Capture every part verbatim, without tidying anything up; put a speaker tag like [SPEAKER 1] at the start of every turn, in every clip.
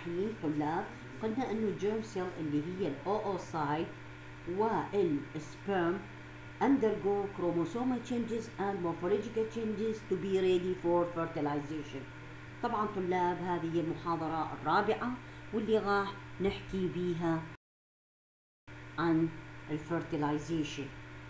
[SPEAKER 1] الحين طلاب قلنا انه الجيرم سيل اللي هي الاوسايت والسبرم undergo chromosomal changes and morphological changes to be ready for fertilization. طبعا طلاب هذه هي المحاضرة الرابعة واللي راح نحكي بيها عن الفرتلايزيشن.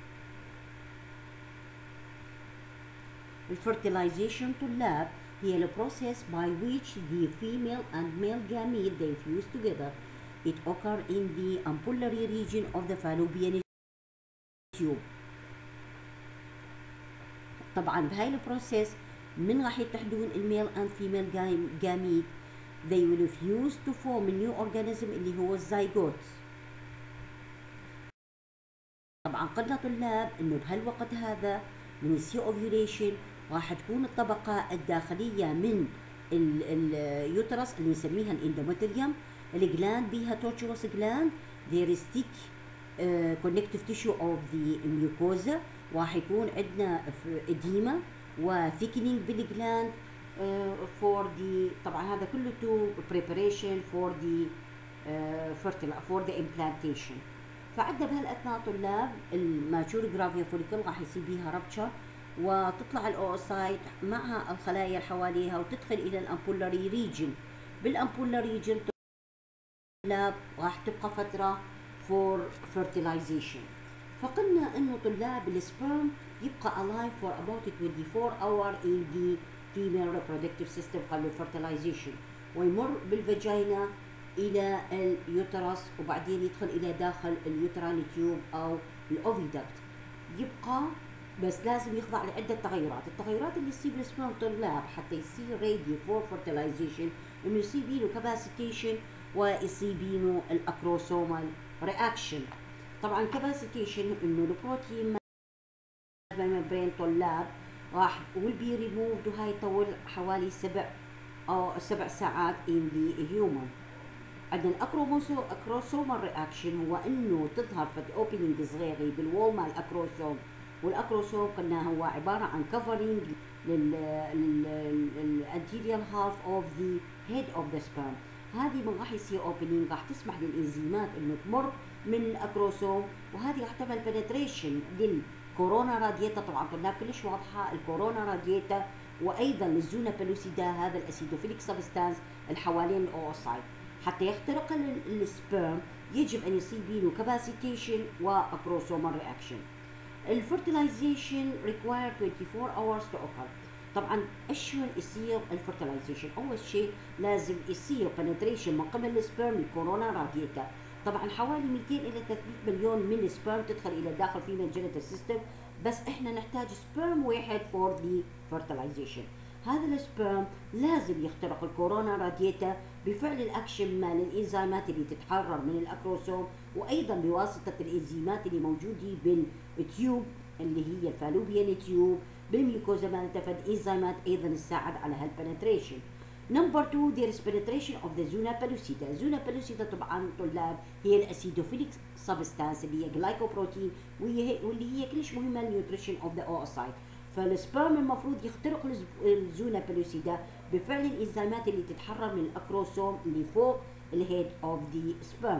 [SPEAKER 1] الفرتلايزيشن طلاب هي the process by which the female and male gamete they fuse together. It occurs in the ampullary region of the fallopian tube. طبعا بهاي البروسيس من راح يتحدون الميل and female gamete they will fuse to form a new organism اللي هو الزيغوت. طبعا قلنا طلاب انه بهالوقت هذا من السي اوفيوليشن راح تكون الطبقة الداخلية من اليوترس اللي نسميها الاندوميتريوم. الجلاند بيها توتشوس جلاند there is thick uh, connective tissue of the mucosa. راح يكون عندنا اديمة وثيكنينج بالجلاند uh, for the طبعا هذا كله to preparation for the uh, fertile for the implantation. فعندنا بهالاثناء طلاب الماتشور جرافيا فوليكل راح يصير بيها ربشة وتطلع الاوسايت مع الخلايا اللي حواليها وتدخل الى الامبولاري ريجن. بالامبولاري ريجن طلاب راح تبقى فترة for fertilization. فقلنا انه طلاب السبرم يبقى alive for about twenty-four hours in the female reproductive system قبل الفرتلايزيشن ويمر بالفاجينا الى اليوترس وبعدين يدخل الى داخل اليوتران تيوب او الاوفيدكت. يبقى بس لازم يخضع لعدة تغيرات. التغيرات اللي تصير بالسبرم طلاب حتى يصير ريدي فور فرتلايزيشن انه يصير بينه كاباسيتيشن ويصير بينه الاكروسومال رياكشن. طبعا كاباسيتيشن انه البروتين ممبرين طلاب راح will be removed وهاي تطول حوالي سبع او سبع ساعات in the human. عندنا الاكروسومال رياكشن هو انه تظهر فد اوبننج صغيري بالوول مال الاكروسوم، والاكروسوم قلنا هو عباره عن كفرنج للانتيريال هاف اوف ذا هيد اوف ذا سبرم. هذه من راح يصير اوبننج راح تسمح للانزيمات انه تمر من الاكروسوم وهذه راح تعمل بنتريشن للكورونا راديتا. طبعا طلاب كلش واضحه الكورونا راديتا وايضا للزونا بلوسيدا هذا الاسيدوفيليك سبستانس الحوالين الاوسايت. حتى يخترق السبرم يجب ان يصير بينه كاباسيتيشن واكروسومال رياكشن. الفرتلايزيشن require twenty-four hours to occur. طبعا اشون يصير الفرتلايزيشن؟ اول شيء لازم يصير penetration من قبل السبرم الكورونا راديتا. طبعا حوالي مئتين الى ثلاثمئة مليون من السبرم تدخل الى داخل فيميل جينيتال سيستم، بس احنا نحتاج سبرم واحد for the fertilization. هذا السبرم لازم يخترق الكورونا راديتا بفعل الاكشن مال الانزيمات اللي تتحرر من الاكروسوم وايضا بواسطه الانزيمات اللي موجوده بالتيوب اللي هي الفالوبيان تيوب بالميوكوزا مالتها. فد انزيمات ايضا تساعد على هالبنتريشن. نمبر two there is penetration of the zona pellucida. zona pellucida طبعا طلاب هي الاسيدوفيليك سبستانس اللي هي جلايكوبروتين واللي هي كلش مهمه للنيوتريشن اوف ذا اوسايت. فالسبرم المفروض يخترق الزونا بلوسيدا بفعل الانزيمات اللي تتحرر من الاكروسوم اللي فوق الهيد اوف ذا سبرم.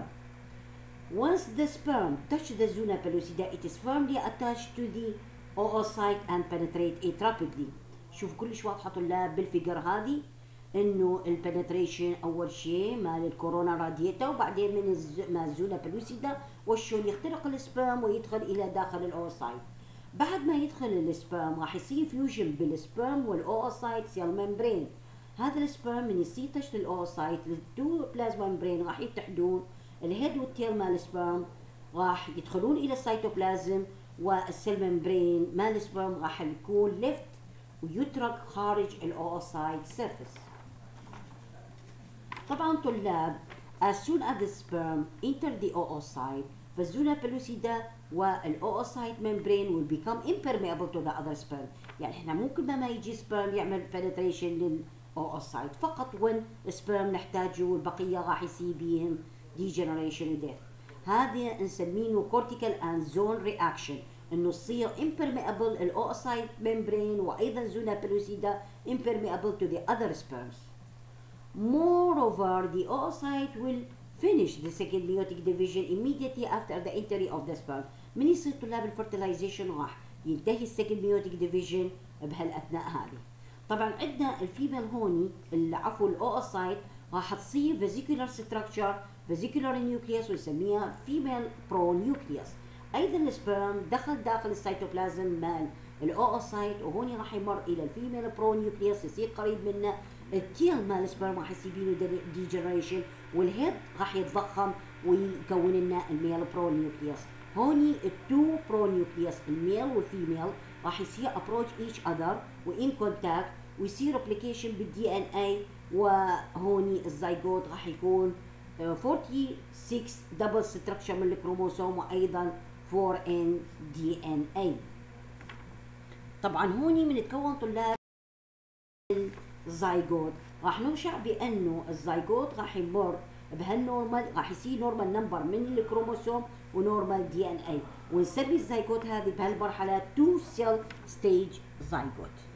[SPEAKER 1] Once the sperm touch the zona pellucida, it is firmly attached to the oocyte and penetrate it rapidly. شوف كلش واضحه طلاب بالفيجر هذه انه البنتريشن اول شيء مال الكورونا راديتا وبعدين من الز... مال الزونا بلوسيدا وشون يخترق السبرم ويدخل الى داخل الاوسايت. بعد ما يدخل السبرم راح يصير فيوجن بالسبرم والاوسايت سيل ممبرين. هذا السبرم من يصير تحت الاوسايت التو بلازما ممبرين راح يتحدون الهيد والتيل مال السبرم راح يدخلون الى السيتوبلازم والسيل ممبرين مال السبرم راح يكون ليفت ويترك خارج الاوسايت سيرفيس. طبعا طلاب as soon as the sperm enter the oocyte فالزونا بلوسيدا والاوسايت ممبرين will become impermeable to the other sperm. يعني احنا ممكن ما يجي سبرم يعمل penetration للاوسايت فقط when سبرم نحتاجه والبقيه راح يصير بيهم degeneration و death. هذا نسميه cortical and zone reaction انه تصير impermeable الاوسايت ممبرين وايضا زونا بلوسيدا impermeable to the other sperms. More of Moreover, the oocyte will finish the second meiotic division immediately after the entry of the sperm. من يصير طلاب الفرتلايزيشن راح ينتهي السكند ميوتيك ديفيجن بهالاثناء هذه. طبعا عندنا الفيميل هوني عفوا الاوسايت راح تصير فيزيكولار ستراكشر فيزيكولار نيوكليوس ويسميها فيميل برو نيوكليوس. ايضا السبرم دخل داخل السيتوبلازم مال الاوسايت وهوني راح يمر الى الفيميل برو نيوكليوس يصير قريب منه. التيل مال السبرم راح يصير له ديجنريشن والهيد راح يتضخم ويكون لنا الميل برو نيوكليوس. هوني التو برو نيوكليوس الميل والفيميل راح يصير ابروتش ايتش اذر وان كونتاكت ويصير ريبليكيشن بالدي ان اي. وهوني الزيجوت راح يكون ستة وأربعين دبل ستراكشر من الكروموسوم وايضا أربعة ان دي ان اي. طبعا هوني من يتكون طلاب الزيجوت راح ننشأ بانه الزيجوت راح يمر بهالنورمال راح يصير نورمال نمبر من الكروموسوم ونورمال دي ان اي ونسمي الزيجوت هذه بهالمرحله تو سيل ستيج زيجوت.